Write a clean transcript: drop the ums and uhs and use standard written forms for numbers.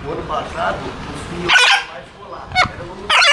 O ano passado, os vinhos mais rolar. Era no